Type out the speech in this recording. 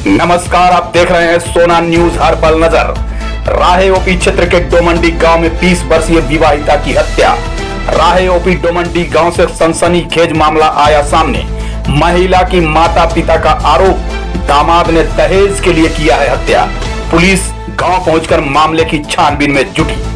नमस्कार, आप देख रहे हैं सोना न्यूज हर पल नजर। राहे ओपी क्षेत्र के डोमंडी गांव में 20 वर्षीय विवाहिता की हत्या। राहे ओपी डोमंडी गांव से सनसनीखेज मामला आया सामने। महिला की माता पिता का आरोप, दामाद ने दहेज के लिए किया है हत्या। पुलिस गांव पहुंचकर मामले की छानबीन में जुटी।